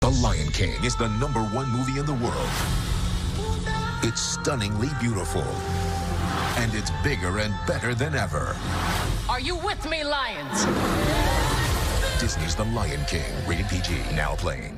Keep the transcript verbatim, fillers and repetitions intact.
The Lion King is the number one movie in the world. It's stunningly beautiful. And it's bigger and better than ever. Are you with me, Lions? Disney's The Lion King, rated P G, now playing.